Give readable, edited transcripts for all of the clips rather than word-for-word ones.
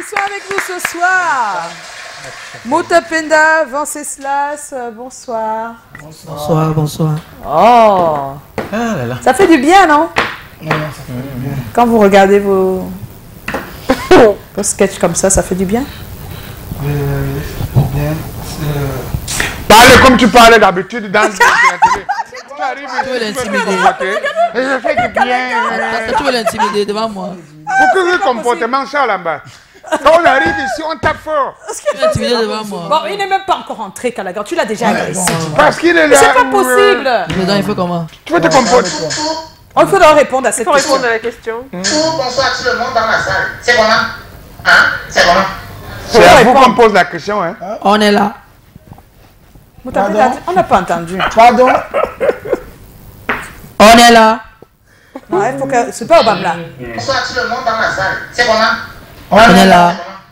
sont avec nous ce soir. Moutapenda, Venceslas, bonsoir. Bonsoir, bonsoir. Oh, Ah là là. ça fait du bien, non? Non, ça fait du bien. Quand vous regardez vos sketchs comme ça fait du bien? Bien. Parlez comme tu parlais d'habitude dans la télé. Tu arrives Tu veux l'intimider. et je fais du bien. Tu veux l'intimider devant moi. Pourquoi le comportement ça là-bas? Quand on arrive ici, on tape fort. Tu veux l'intimider devant moi. Bon, il n'est même pas encore entré, Calagar. Tu l'as déjà agressé. Parce qu'il est là. C'est pas possible. Dedans, il faut comment? Tu veux te comporter. Il faudra répondre à cette question. Répondre à la question. Bonsoir tout le monde dans la salle. C'est comment? Hein? C'est comment? C'est à vous qu'on pose la question. Hein? On est là. Moutapenda, on n'a pas entendu. Pardon? On est là. Ouais, il faut que... C'est pas Obama. Bonsoir tout le monde dans la salle. C'est comment? On est là.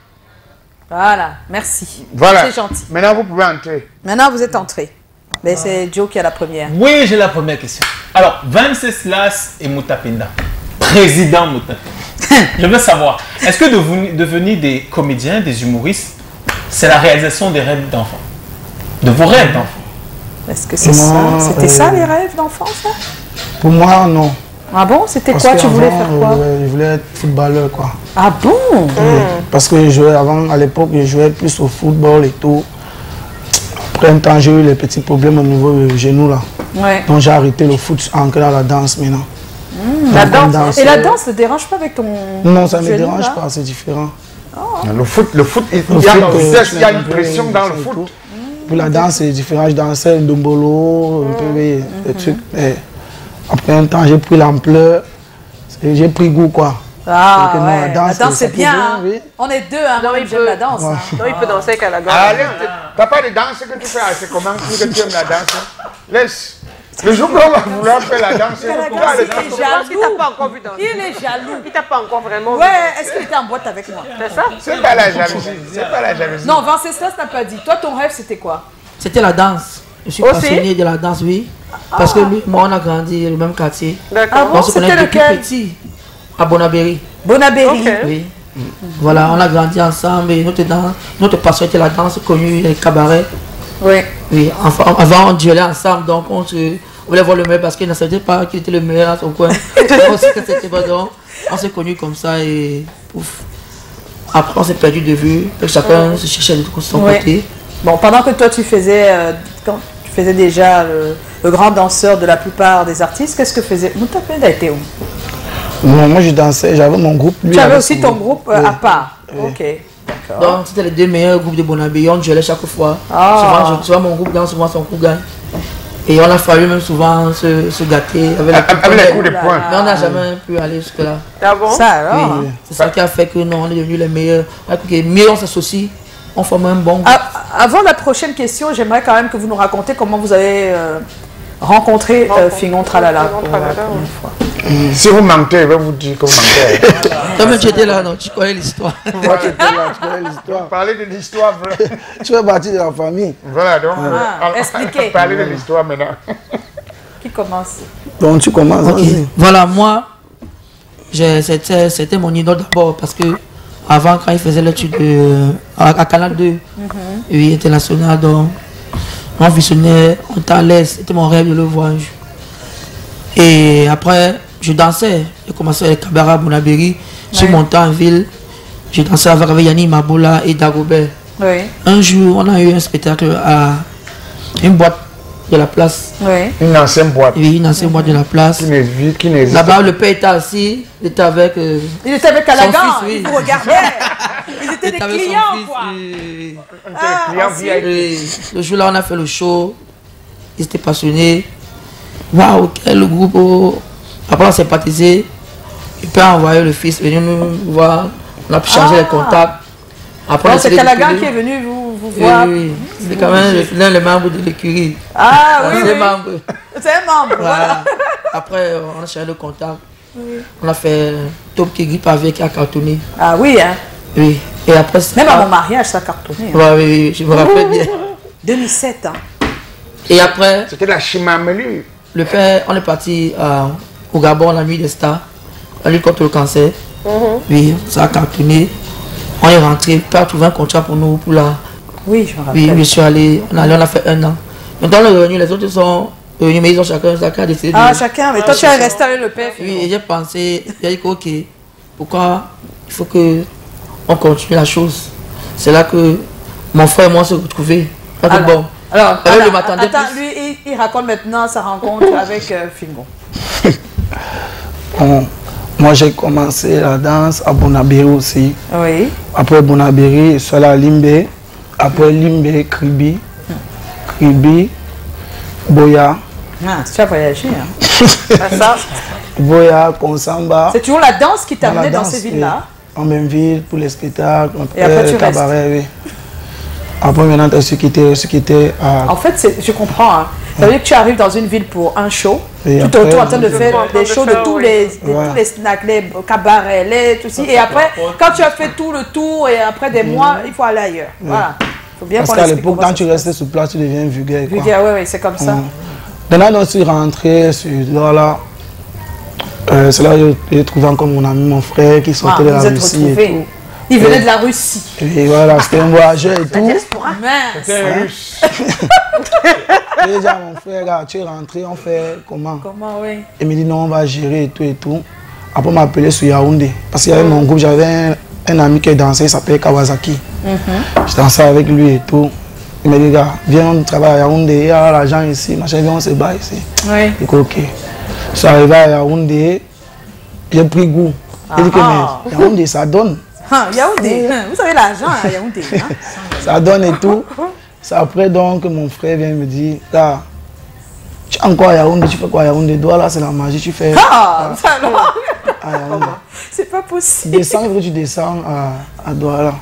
Voilà, merci. Voilà. C'est gentil. Maintenant, vous pouvez entrer. Maintenant, vous êtes entré. Mais c'est Joe qui a la première. Oui, j'ai la première question. Alors, Venceslas et Moutapenda, président Moutapenda, je veux savoir, est-ce que devenir des comédiens, des humoristes, c'est la réalisation des rêves d'enfants? De vos rêves d'enfants? Est-ce que c'est ça? C'était ça les rêves d'enfant, ça? Pour moi, non. Ah bon? C'était Parce quoi? que Tu voulais avant, faire quoi? Je voulais être footballeur, quoi. Ah bon? Parce que je jouais avant, à l'époque, je jouais plus au football et tout. Après un temps, j'ai eu les petits problèmes au niveau du genou, là. Ouais. Donc j'ai arrêté le foot, entré dans la danse maintenant. La Donc, on danse. danse, Et la danse ne dérange pas avec ton... Non, ça ne me genou, dérange là? pas, c'est différent. Le foot, il y a une pression dans le foot. Pour la danse, c'est différent. Je dansais dombolo, un peu des trucs. Mais après un temps, j'ai pris l'ampleur. J'ai pris goût, quoi. Ah Donc, non, ouais, la danse c'est bien. Hein. oui. On est deux, hein. Moi, j'aime la danse. Hein. Non, il peut danser avec la gorge. Allez, t'as pas de danse que tu fais assez comment que tu aimes la danse? Hein? Laisse. Le jour qu'on va vouloir faire la danse, Il est Parce qu'il t'a jaloux. pas encore vu danser. Il est jaloux. Il t'a pas encore vraiment vu Ouais, danser. est-ce qu'il était en boîte avec moi? C'est ça? c'est pas la jalousie. C'est pas la jalousie. Non, Venceslas n'a pas dit. Toi, ton rêve, c'était quoi? C'était la danse. Je suis Aussi? passionné de la danse, oui. Parce que lui, moi, on a grandi dans le même quartier. Ah D'accord. bon? On se connaît C'était depuis lequel? petit. À Bonabéry. Bonabéry. Ok. Oui. Voilà, on a grandi ensemble et notre passion était la danse, connue, les cabarets. Oui. Oui, enfin, avant on duelait ensemble, donc on voulait voir le meilleur parce qu'il ne savait pas qu'il était le meilleur dans son coin. On sait que c'était pas donc. On s'est connus comme ça et pouf. Après on s'est perdu de vue, chacun se cherchait de son Ouais. côté. Bon, pendant que toi, tu faisais, quand tu faisais déjà le grand danseur de la plupart des artistes, qu'est-ce que faisait Moutapenda était où? Non, moi je dansais, j'avais mon groupe. Lui, Tu avais avait aussi son ton groupe Oui. à part. Oui. Ok, d'accord. Donc c'était les deux meilleurs groupes de Bonabéry, on duelait chaque fois. Ah. Souvent mon groupe gagne, souvent son groupe gagne. Et on a fallu même souvent se gâter avec Avec les coups de Oula. poing. Mais on n'a jamais pu aller jusque-là. Ah bon? Ça alors hein. Oui, c'est ça qui a fait que non, on est devenus les meilleurs. Mieux on s'associe, on forme un bon groupe. Avant la prochaine question, j'aimerais quand même que vous nous racontiez comment vous avez rencontré Fingon Tralala Fingon pour Tralala, la première fois. Si vous mentez, je vais vous dire que vous mentez. Toi-même tu étais là, non, tu connais l'histoire. Moi, tu étais là, tu connais l'histoire. Parlez de l'histoire. Tu fais partie de la famille. Voilà, donc. Expliquez. Parlez de l'histoire maintenant. Qui commence? Donc tu commences. Ok. Vas-y. Voilà, moi, c'était mon idole d'abord parce que avant, quand il faisait l'étude à Canal 2, oui, international, donc on visionnait, on était à l'aise, c'était mon rêve de le voir. Et après, je dansais, j'ai commencé avec Cabaret Bonabéry, je suis monté en ville, j'ai dansé avec Yannick Maboula et Dagobert. Oui. Un jour, on a eu un spectacle à une boîte de la place. Oui. Une ancienne boîte Oui, une ancienne boîte de la place. qui n'existe Là-bas, le père était assis, il était avec. Il était avec Calagan, fils, oui. il vous regardait. Ils étaient des avec son clients, fils, quoi. oui. client VIP. Et le jour-là, on a fait le show. Ils étaient passionnés. Waouh, quel groupe. Oh. Après, on s'est sympathisé. Il peut envoyer le fils venir nous voir. On a pu changer les contacts. Après, C'est Calagan qui est venu vous voir. Oui, oui. C'est quand même l'un des membres de l'écurie. Ah oui, C'est oui. membre. C'est un membre, voilà. Voilà. Après, on a changé le contact. On a fait Top qui grippe avec qui a cartonné. Ah oui, hein. Oui. Et après, Même à mon mariage, ça a cartonné. Hein. Ouais, oui, oui, je me rappelle bien. 2007, hein. Et après, C'était la chimamelu. le père, on est parti au Gabon la nuit des stars, la lutte contre le cancer. Oui, ça a cartonné. On est rentré, pas trouver un contrat pour nous, pour la... Oui, je me rappelle. Oui, je suis allé, on a fait 1 an. Maintenant, on est revenu, les autres sont revenus, mais ils ont chacun décidé de... Ah, chacun, mais toi tu as resté avec le père. Oui, et j'ai pensé, j'ai dit que, ok, pourquoi il faut qu'on continue la chose. C'est là que mon frère et moi se retrouvaient. Bon. Alors, je m'attendais attends, plus. lui, il raconte maintenant sa rencontre avec Fingon. Bon, moi, j'ai commencé la danse à Bonabéry aussi. Oui. Après Bonabéry, je suis allé à Limbe. Après Limbe, Kribi. Kribi, Boya. Ah, tu as voyagé, hein. Ça, Boya, Konsamba. c'est toujours la danse qui t'a Dans la amené dans danse, ces villes-là. En même ville, pour les spectacles, Et après, tu le cabaret, oui. Après, maintenant, tu as ce qui était à... En fait, je comprends. Hein. Ça veut dire que tu arrives dans une ville pour un show, Et tout après, autour en train de faire en train des de shows de faire, tous oui. les, Ouais. tous les snacks, les cabarets, les tout ça. Et après, quand tu as fait tout le tour et après des mois, il faut aller ailleurs. Voilà. Il faut bien Parce qu'on qu'à explique l'époque, comment quand tu ça se restais sur place, tu deviens vulgaire. passe. Quoi. Oui, c'est comme ça. Maintenant, je suis rentré sur là. C'est là que j'ai trouvé encore mon ami, mon frère qui sortait de la vous êtes Russie et retrouvés. Il venait de la Russie. tout. Et voilà, c'était un voyageur et tout. Mince. C'est russe. Et déjà, mon frère, là, tu es rentré, on fait comment? Comment, oui. Il me dit non, on va gérer et tout et tout. Après, on m'a appelé sur Yaoundé. Parce qu'il y avait mon groupe, j'avais un ami qui dansait, il s'appelait Kawasaki. Je dansais avec lui et tout. Il m'a dit, gars, viens, on travaille à Yaoundé, il y a l'argent ici, machin, viens, on se bat ici. Oui. J'ai dit, ok. Je suis arrivé à Yaoundé, j'ai pris goût. J'ai dit que mais Yaoundé, ça donne. Ah, Yaoundé. Vous avez l'argent à Yaoundé. Hein? Ça donne et tout. C'est après donc que mon frère vient me dire, là, tu es encore à Yaoundé, tu fais quoi à Yaoundé? Là, c'est la magie, tu fais Ah, ça alors. à Yaoundé. C'est pas Tu possible. descends, tu descends à Douala.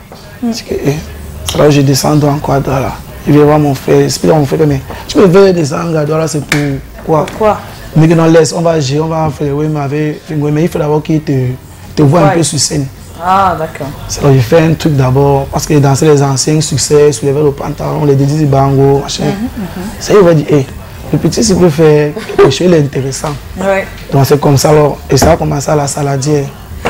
C'est là où je descends encore à Douala. Je vais voir mon frère, explique à mon frère, mais tu peux faire descendre à Douala, c'est pour quoi? Pourquoi? Mais que non, laisse, on va gérer, on va faire le web avec Fingo, mais il faut d'abord qu'il te voit un peu sur scène. Ah, d'accord. C'est là où j'ai fait un truc d'abord, parce qu'il dansait les anciens succès, soulevait le pantalon, les dédits bango, machin. Ça, il va dire, hé, le petit, s'il peut faire quelque chose d'intéressant. Oui. Donc c'est comme ça, alors, et ça a commencé à la saladière.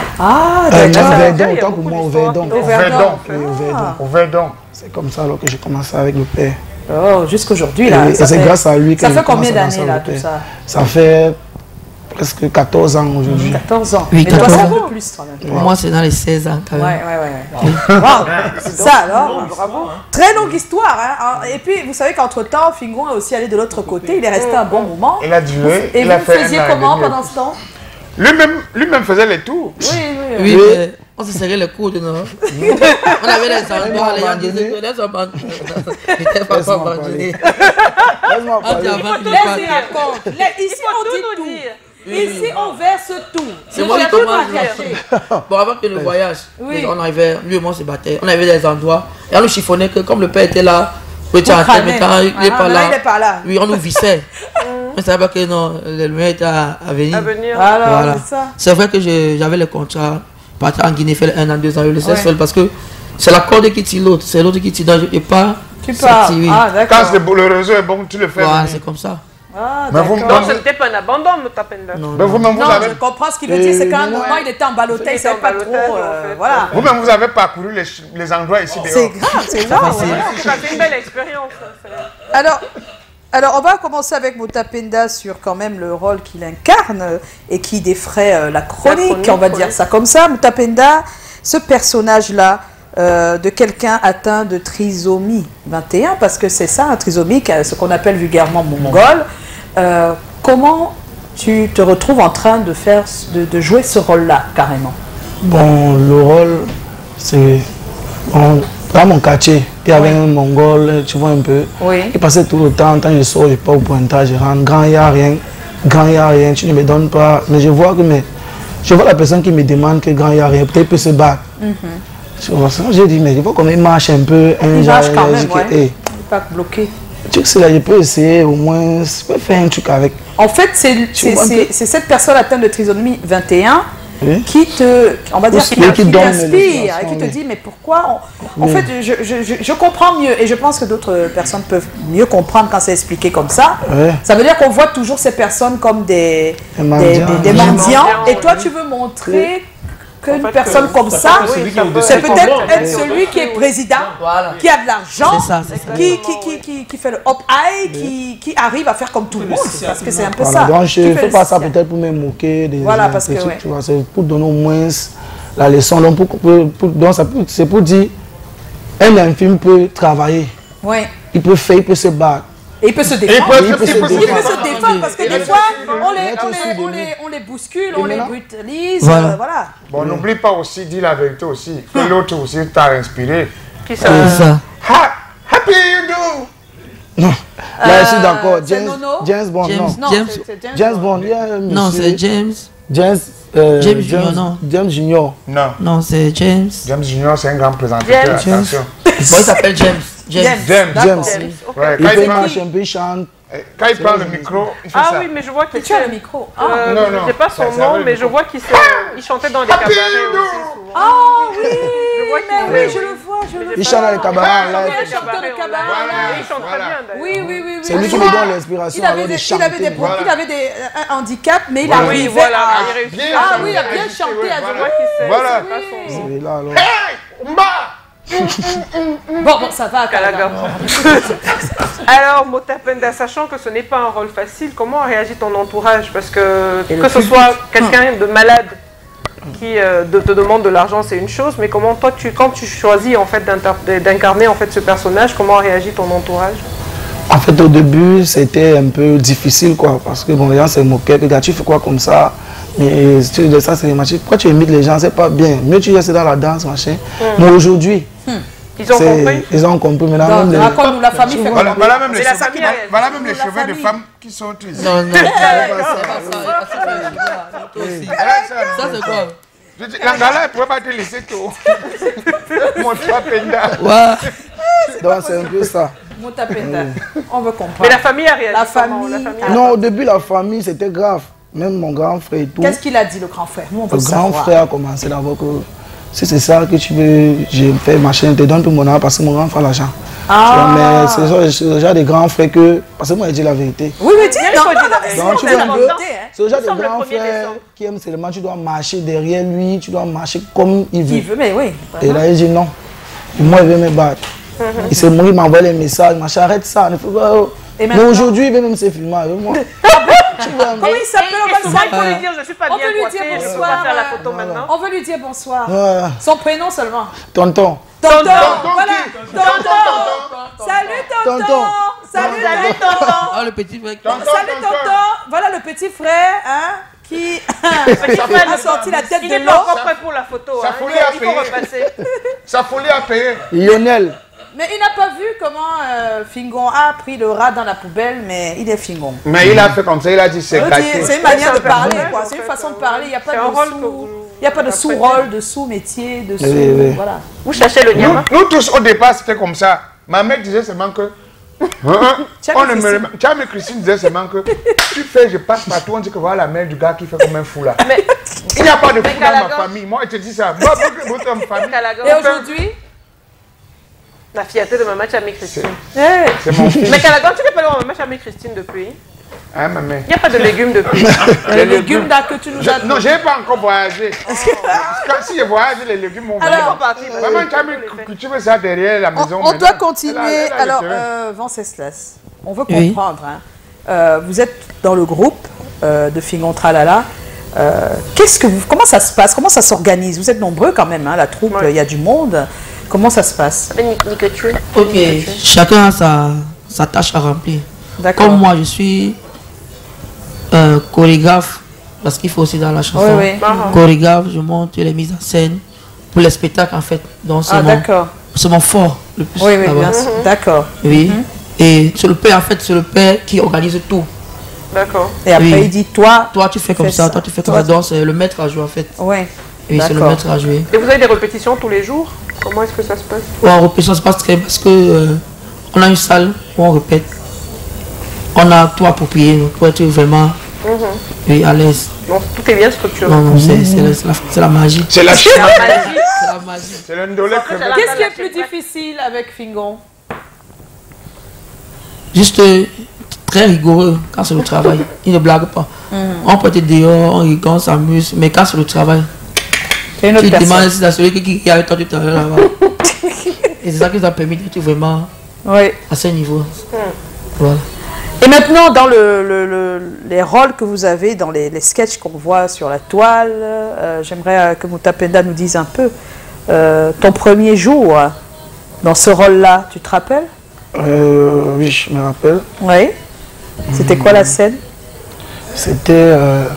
Ah, Non, d'accord. au Verdon, il y a autant pour beaucoup moi, au d'histoires Verdon. Au Verdon. Oui, au Verdon. Au Verdon. C'est comme ça alors que j'ai commencé avec le père. Oh, jusqu'aujourd'hui, là. Et c'est grâce à lui que Ça j'ai fait combien commencé à danser d'années, là, avec le tout père. ça? Ça fait presque 14 ans aujourd'hui. 14 ans. Oui, Mais toi, 14 c'est un ans. peu plus, toi, même. Pour moi, c'est dans les 16 ans quand même. Ouais. Wow. Ça alors, bravo. Très longue histoire. Hein. Et puis, vous savez qu'entre-temps, Fingon est aussi allé de l'autre côté. Il est resté un bon moment. Il a duré. Et il a vous fait faisiez un an et comment demi. pendant ce temps? Lui-même faisait les tours. Oui. Oui, mais on se serrait les coudes, non? On avait les endroits, les gens disaient que laisse-moi pas. J'étais pas Laisse-moi abandonné. Laisse-moi On dit parler. avant qu'il Laisse-y parte. raconte. Ici, on dit tout. Ici, on verse tout. C'est moi qui Ne cherche pas commence. à cacher. Bon, avant que le voyage, Oui. on arrivait, lui et moi on se battait. On avait des endroits. Et on nous chiffonnait que comme le père était là, le petit On en train, crânait. maintenant il n'est Ah, pas maintenant, là. il est pas là. Oui, on nous vissait. On ne savait pas que non, le mien était à venir. À venir. Alors, Voilà. c'est ça. C'est vrai que j'avais le contrat, partir en Guinée, faire 1 an, 2 ans, je le sais Ouais. seul parce que c'est la corde qui tire l'autre, c'est l'autre qui tire. Donc je n'ai pas Tu pars. sorti, oui. Ah, Quand d'accord. le réseau est bon, tu le fais. Voilà, venir. c'est comme ça. Ah, Mais vous- d'accord. Donc, ce n'était pas un abandon, Moutapenda. Non, Mais vous-même, vous Non, avez, je comprends ce qu'il veut dire, c'est qu'à un non, moment, il était en ballottage, il ne Il était savait en pas ballottage, trop. en fait. Voilà. vous-même, vous avez parcouru les endroits ici C'est dehors. grave, c'est grave. facile. ouais. Ça fait une belle expérience. Ça. Alors, on va commencer avec Moutapenda sur quand même le rôle qu'il incarne et qui défraie la chronique, on va dire ça comme ça. Moutapenda, ce personnage-là de quelqu'un atteint de trisomie 21, parce que c'est ça, un trisomie, ce qu'on appelle vulgairement mongol. Comment tu te retrouves en train de jouer ce rôle-là, carrément? Bon, le rôle, c'est... Bon, dans mon quartier, il y avait un Mongol, tu vois un peu. Oui. Il passait tout le temps, quand je sors, je pars au pointage, je rentre. Grand, il n'y a rien. Grand, il n'y a rien, tu ne me donnes pas. Mais je vois que je vois la personne qui me demande que grand, il n'y a rien. Peut-être peut se battre. Tu vois ça? J'ai dit, mais il faut qu'on marche un peu. Il marche quand même, j'ai dit, ouais. hey, Il n'est pas bloqué. tu sais que c'est là, je peux essayer au moins, je peux faire un truc avec. En fait, Tu vois un peu. c'est cette personne atteinte de trisomie 21 Oui. qui te, on va dire, Aussi, qui qui donne t'inspire l'inspiration, et qui te oui. dit, mais pourquoi En Oui. fait, je comprends mieux et je pense que d'autres personnes peuvent mieux comprendre quand c'est expliqué comme ça. Ouais. Ça veut dire qu'on voit toujours ces personnes comme des Des mendiants. mendiants. mendiants, Et toi, oui. tu veux montrer qu'une personne comme ça, c'est peut-être être celui qui est président, qui a de l'argent, qui fait le hop-eye, qui arrive à faire comme tout le monde. Parce que c'est un peu ça. Donc je ne fais pas ça peut-être pour me moquer des trucs, tu vois, c'est pour donner au moins la leçon. Donc c'est pour dire, un infirme peut travailler, il peut faire, il peut se battre. Et il peut se défendre. Il peut se défendre parce que des fois, on les bouscule, on les brutalise. Voilà. Bon, n'oublie pas aussi, dis la vérité aussi, que l'autre aussi t'a inspiré. Qui ça? Happy you do. Non, là je suis d'accord. James Bond, non. James Bond, non, c'est James. James Junior, non. James Junior. Non, c'est James. James Junior, c'est un grand présentateur. Attention. Bon, il s'appelle James. James. Ouais, il fait marcher un peu, il chante. Quand il prend le micro, il fait ça. Ah oui, mais je vois qu'il tu as le micro. Non. Je sais pas son nom, mais je vois qu'il chantait dans des cabarets aussi. Ah oui, je le vois. Il chante dans les cabarets. Il chante dans les cabarets. Il chante très bien d'ailleurs. Oui. C'est lui qui me donne l'inspiration. Il avait un handicap, mais il arrivait à... Ah oui, il a bien chanté. Voilà. C'est là alors. Hey, Mba! Bon, ça va, Kalaga. Alors, Motapenda, sachant que ce n'est pas un rôle facile, comment réagit ton entourage? Parce que ce soit quelqu'un de malade qui te demande de l'argent, c'est une chose, mais comment toi, quand tu choisis en fait d'incarner en fait ce personnage, comment réagit ton entourage? En fait, au début, c'était un peu difficile, quoi, parce que bon, les gens se moquaient, que tu fais quoi comme ça? Mais si tu dis ça, c'est machin. Pourquoi tu imites les gens? C'est pas bien. Mieux tu restes dans la danse, machin. Mais aujourd'hui, ils ont compris. Ils ont compris. Maintenant, même raconte-nous la famille. Voilà même les cheveux de femmes qui sont tristes. Non. Ça, c'est quoi? L'Angala, elle ne pourrait pas te laisser tout. Motapenda. Donc, c'est un peu ça. Motapenda. On veut comprendre. Mais la famille a réagi. La famille. Non, au début, la famille, c'était grave. Même mon grand frère et tout. Qu'est-ce qu'il a dit, le grand frère? Nous, on veut le grand frère a commencé d'abord que si c'est ça que tu veux, je fais machin, je te donne tout mon argent parce que mon grand frère a l'argent. Mais c'est le genre de grands frères que. Parce que moi, je dis la vérité. Oui, dis donc, tu vois un peu. C'est le genre de grand frère qui aime seulement, tu dois marcher derrière lui, tu dois marcher comme il veut. Il veut, mais oui. Et là, il dit non. Moi, il veut me battre. Il s'est mourir, il m'envoie les messages, machin, arrête ça. Mais aujourd'hui, il veut même se filmer avec moi. Comment il s'appelle? On peut lui dire, je suis pas bien coiffé, je peux pas faire la photo maintenant. On veut lui dire bonsoir. Son prénom seulement. Tonton. Tonton. Voilà. Tonton. Salut tonton. Salut tonton. Ah, le petit frère. Salut tonton. Voilà le petit frère, qui a sorti la tête de l'eau. Il n'est pas encore prêt pour la photo. Il faut repasser. Sa folie à payer. Lionel. Mais il n'a pas vu comment Fingon a pris le rat dans la poubelle, mais il est Fingon. Mais il a fait comme ça, il a dit c'est caché. C'est une manière de parler, quoi. C'est une façon de parler. Il n'y a pas de sous-rôle, de sous-métier, de sous... Voilà. Vous cherchez le Nyama? Nous tous, au départ, c'était comme ça. Ma mère disait seulement que... Tcham et Christine disait seulement que tu fais, je passe partout, on dit que voilà la mère du gars qui fait comme un fou là. Mais il n'y a pas de fou dans ma famille. Moi, je te dis ça. Moi, et aujourd'hui, la fierté de Maman Tcham et Christine. C'est mon fils. Mais Kalagan, tu n'es pas là Maman Tcham et Christine depuis? Hein, maman? Il n'y a pas de légumes depuis. Les légumes là que tu nous as... Non, je n'ai pas encore voyagé. Si je voyage, les légumes vont venir. Alors, Maman Tcham et tu veux ça derrière la maison. On doit continuer. Alors, Venceslas, on veut comprendre. Vous êtes dans le groupe de Fingon Tralala. Comment ça se passe? Comment ça s'organise? Vous êtes nombreux quand même, la troupe, il y a du monde. Comment ça se passe? Ok, chacun a sa tâche à remplir. Comme moi, je suis chorégraphe, parce qu'il faut aussi dans la chanson. Chorégraphe, je monte les mises en scène pour les spectacles en fait. Donc c'est mon fort le plus. Oui, bien sûr. D'accord. Oui. Et c'est le père en fait, c'est le père qui organise tout. D'accord. Et après il dit toi tu fais comme ça, toi tu fais comme ça. Donc c'est le maître à jouer en fait. Oui. Oui, c'est le maître à jouer. Et vous avez des répétitions tous les jours? Comment est-ce que ça se passe? En répétition, ça se passe très bien parce que on a une salle où on répète. On a tout approprié pour être vraiment à l'aise. Donc tout est bien structuré. Non, c'est la magie. C'est la magie. C'est la magie. C'est le ndolé. Qu'est-ce qui est plus difficile avec Fingon? Juste très rigoureux quand c'est le travail. Il ne blague pas. On peut être dehors, on rigole, on s'amuse, mais quand c'est le travail. C'est une autre Tu personne. demandes si c'est celui qui est avec toi tout à l'heure là-bas. Et c'est ça qui nous a permis d'être vraiment Oui. à ce niveau. Voilà. Et maintenant, dans les rôles que vous avez, dans les sketchs qu'on voit sur la toile, j'aimerais que Mutapenda nous dise un peu ton premier jour dans ce rôle-là, tu te rappelles? Oui, je me rappelle. Oui. C'était quoi la scène? C'était,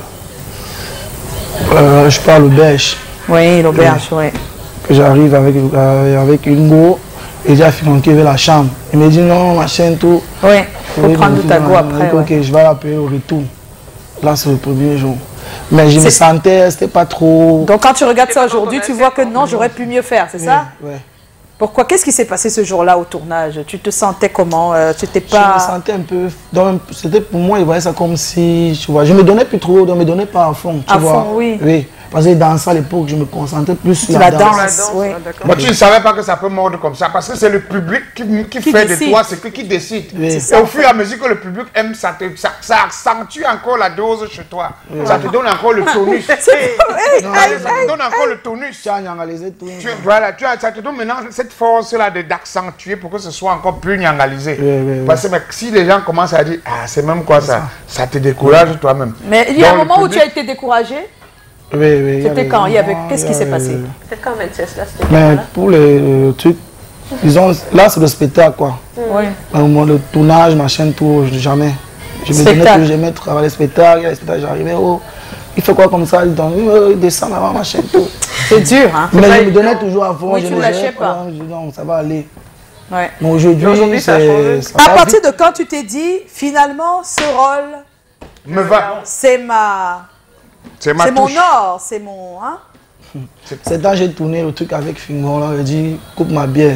je parle au belge. Oui, l'auberge, oui. Que j'arrive avec Hugo et j'ai affirmé qu'il veut la chambre. Il me dit non, machin, tout. Oui, il faut prendre tout à go après. Ok, je vais l'appeler au retour. Là, c'est le premier jour. Mais je me sentais, c'était pas trop... Donc quand tu regardes ça aujourd'hui, tu vois que non, j'aurais pu mieux faire, c'est ça? Oui. Pourquoi? Qu'est-ce qui s'est passé ce jour-là au tournage? Tu te sentais comment? Tu n'étais pas... Je me sentais un peu... C'était pour moi, je voyais ça comme si... Tu vois, je me donnais plus trop, je me donnais pas à fond. Tu vois. fond, oui. Oui. Parce que dans ça, à l'époque, je me concentrais plus sur la la danse. danse. Oui. Mais tu ne savais pas que ça peut mordre comme ça, parce que c'est le public qui fait décide. de toi ce qui décide. Oui. Et au fur et à mesure que le public aime, ça accentue encore la dose chez toi. Ça te donne encore le tonus. Ça te donne encore le tonus. Tu as nyangalisé tout. Voilà, ça te donne maintenant cette force-là d'accentuer pour que ce soit encore plus nyangalisé. Oui. Parce que si les gens commencent à dire, ah, c'est même quoi ça, ça te décourage toi-même. Mais il y a un Donc, moment où public- tu as été découragé? Oui. C'était quand? Qu'est-ce qui s'est passé? Peut-être quand 26 là, c'était Mais là. pour les trucs, disons, là, c'est le spectacle, quoi. Oui. Au moment de tournage, machin, tout, jamais. Je me donnais Spectacle. que j'aimais travailler le spectacle, il y a le spectacle, j'arrivais, oh, il fait quoi comme ça, il descend là-bas, machin, tout. C'est dur, hein? Mais je me donnais toujours à fond, Oui, je tu me ne lâchais disais, pas. non, ça va aller. Ouais. Mais aujourd'hui, ça a changé. ça À va partir vite. de quand tu t'es dit, finalement, ce rôle, Me va. c'est ma... C'est ma C'est mon touche. or, c'est mon... Hein? C'est quand j'ai tourné le truc avec Fingon, là, il a dit, coupe ma bière.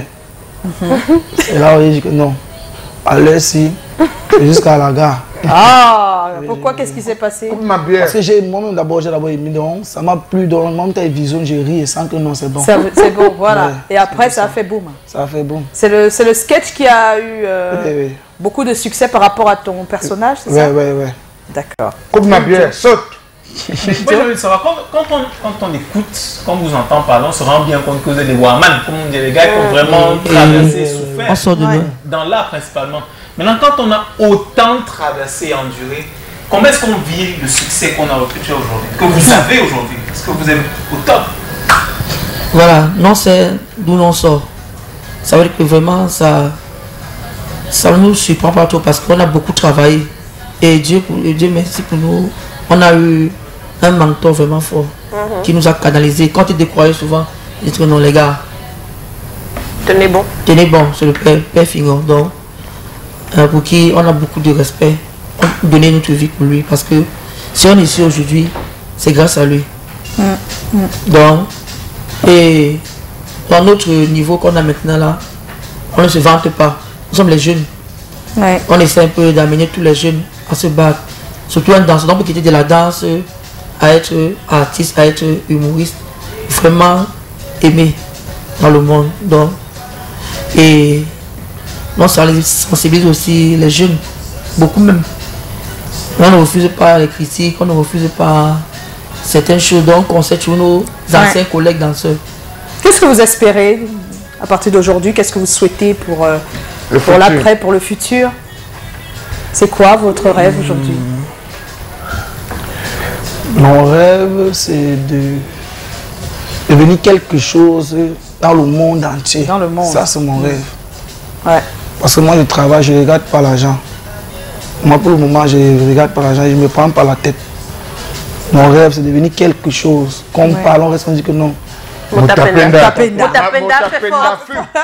Et là, il a dit que non, allez-y, jusqu'à la gare. Ah, pourquoi? Qu'est-ce qui s'est passé? Coupe ma bière. Parce que moi-même d'abord, j'ai d'abord aimé, donc ça m'a plu, donc même t'as vision, j'ai ri et sans que non, c'est bon. C'est bon, voilà. Ouais, Et après, c'est ça a ça. fait boum. Ça a fait bon. C'est le sketch qui a eu Oui. beaucoup de succès par rapport à ton personnage, c'est ça? Ouais. D'accord. Coupe ma bière, saute. Mais moi, j'ai envie de savoir, quand on écoute, quand on vous entend parler, on se rend bien compte que vous êtes des Warman, comme on dit, les gars qui ont vraiment traversé, souffert. On sort de Ouais. là. Dans l'art principalement. Maintenant, quand on a autant traversé et enduré, comment est-ce qu'on vit le succès qu'on a recruté aujourd'hui, que vous avez aujourd'hui? Est-ce que vous êtes au top? Voilà, non, c'est d'où l'on sort. Ça veut dire que vraiment, ça nous surprend pas trop parce qu'on a beaucoup travaillé. Et Dieu merci pour nous. On a eu un mentor vraiment fort qui nous a canalisé. Quand il décourageait souvent, il dit que non, les gars, Tenez bon. tenez bon, c'est le père Fingon. Donc, pour qui on a beaucoup de respect. On donner notre vie pour lui parce que si on est ici aujourd'hui, c'est grâce à lui. Donc, et dans notre niveau qu'on a maintenant là, on ne se vante pas. Nous sommes les jeunes. Ouais. On essaie un peu d'amener tous les jeunes à se battre. Surtout un danseur. Donc, quitter de la danse à être artiste, à être humoriste. Vraiment aimé dans le monde. Donc, et on sensibilise aussi les jeunes. Beaucoup même. On ne refuse pas les critiques, on ne refuse pas certaines choses. Donc, on sait toujours nos anciens collègues danseurs. Qu'est-ce que vous espérez à partir d'aujourd'hui? Qu'est-ce que vous souhaitez pour futur. l'après, pour le futur? C'est quoi votre rêve aujourd'hui? Mon rêve, c'est de devenir quelque chose dans le monde entier. Dans le monde. Ça, c'est mon rêve. Ouais. Parce que moi, je travaille, je ne regarde pas l'argent. Moi, pour le moment, je ne regarde pas l'argent, je ne me prends pas la tête. Mon rêve, c'est de devenir quelque chose. Quand on parle, on reste, on dit que non. Mutapenda. Mutapenda fait fort.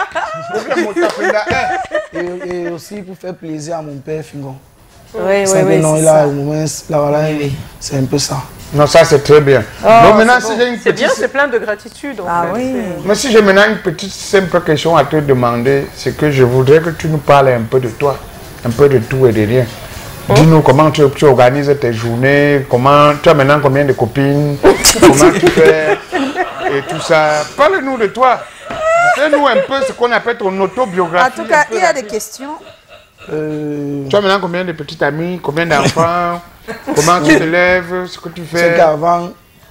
Et aussi pour faire plaisir à mon père Fingon. Oui, C'est un peu oui, non, c'est il a ça. au moment, là, voilà, c'est un peu ça. Non, ça c'est très bien. Donc maintenant, si j'ai une C'est bien, petite... c'est plein de gratitude. En Ah fait. oui. Mais si j'ai maintenant une petite simple question à te demander, c'est que je voudrais que tu nous parles un peu de toi, un peu de tout et de rien. Dis-nous comment tu organises tes journées, comment tu as maintenant combien de copines, comment tu fais et tout ça. Parle-nous de toi. Fais-nous un peu ce qu'on appelle ton autobiographie. En tout cas, un peu il y a rapide. des questions. Tu as maintenant combien de petites amies, combien d'enfants, comment tu te lèves, ce que tu C'est fais. qu'avant,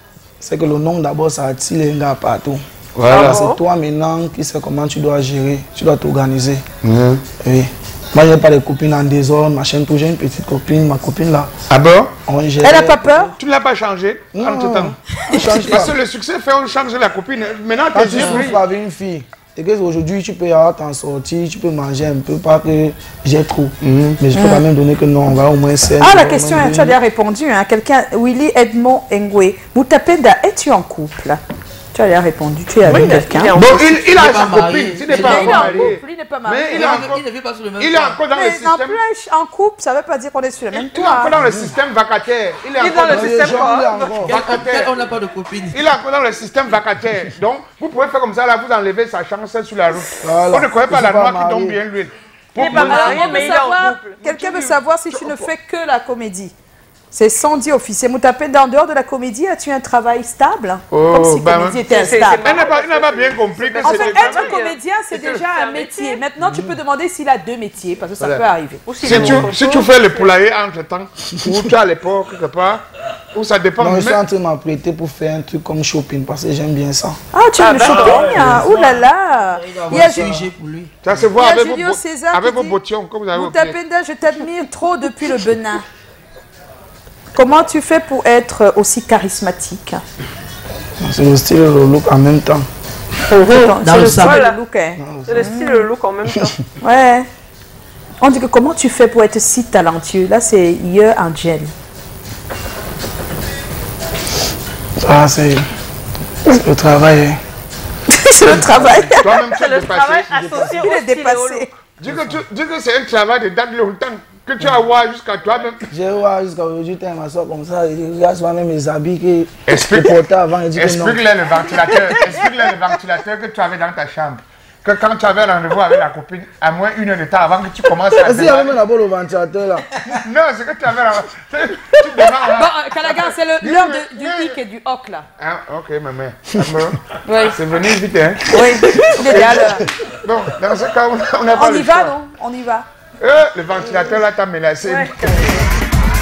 c'est que le nom d'abord, ça attire les gars partout. Voilà. C'est toi maintenant qui sais comment tu dois gérer, tu dois t'organiser. Oui. Moi, je n'ai pas de copines en désordre, machin, tout. J'ai une petite copine, ma copine là. Ah bon? Elle n'a pas peur? Tu ne l'as pas changé entre-temps? On change pas. Parce que le succès fait on change la copine. Maintenant, Quand tes tu yeux souffres brillent. avec une fille, et qu'aujourd'hui tu peux y avoir t'en sortir, tu peux manger un peu, pas que j'ai trop. Mais je peux quand même donner que non, on va au moins 16. Ah, la question, tu as déjà répondu. Hein. Quelqu'un, Willy Edmond Ngwe. Mutapenda, es-tu en couple? Tu as déjà répondu. Tu es avec quelqu'un. Bon, il a pas sa marié. copine. S'il n'est Il pas est en marié. couple, il n'est pas marié. Mais Il ne vit pas sur le même il est toit. encore dans le Mais en système. plus, en couple, ça ne veut pas dire qu'on est sur le même Il est encore toit. dans le système vacataire. Il est Il est encore dans le dans système vacataire. On n'a pas de copine. Il est encore dans le système vacataire. Donc, vous pouvez faire comme ça, là, vous enlevez sa chance sur la route. Voilà. On ne connaît pas Je la suis pas noix qui tombe marié. bien l'huile. Il n'est pas marié, Alors, on mais veut il est en savoir, couple. quelqu'un veut savoir si tu ne fais que la comédie. C'est sans dire officier. Mutapenda, en dehors de la comédie, as-tu un travail stable? Comme si ben, comédie était c'est- instable. Il n'a pas bien compris que En c'est fait, le être travail. comédien, c'est C'est déjà un un métier. métier. Maintenant, tu peux demander s'il a deux métiers, parce que ça Voilà. peut arriver. Ou s'il Si aime tu, autre si chose. tu fais le poulailler entre-temps, ou tu as l'époque quelque part, ou ça dépend. Non, je Mais- suis en train de m'apprêter pour faire un truc comme shopping parce que j'aime bien ça. Ah, tu as le shopping? hein? Ouh là là! Il y a sujet pour lui. Ça se Il voit y a avec Julio vos, César avec qui vos dit, bottillons que vous avez au pied. Mutapenda, je t'admire trop depuis le Benin. Comment tu fais pour être aussi charismatique? C'est le style et le look en même temps. C'est Dans le sable. style, le look, hein. C'est le style et le look en même temps. Ouais. On dit que comment tu fais pour être si talentueux? Là, c'est Ye Angel. Ah, c'est le travail. Hein. C'est le travail. Toi-même, tu C'est es le travail dépassé. associé Il au est style et au dépassé. look. Dis que c'est un travail de date longtemps que tu as voir jusqu'à toi-même. J'ai voir jusqu'à aujourd'hui, tu ma soeur comme ça, il regarde souvent même mes habits que Explique- je portais avant, il dit que non. Explique-leur le ventilateur. Explique-leur le ventilateur que tu avais dans ta chambre. Que quand tu avais rendez-vous avec la copine, à moins une heure de temps avant que tu commences à Est-ce qu'il y avait démarrer. même d'abord le ventilateur là? Non, c'est que tu avais tu démarres là. Bon, Kalagan, c'est l'heure du hic et du hoc, là. Ah, ok, maman. D'accord. Oui, C'est venu vite, hein. oui. Il est à l'heure. Bon, dans ce cas, on n'a pas On le y va, choix. non? On y va. Le ventilateur là, t'as menacé. Ouais.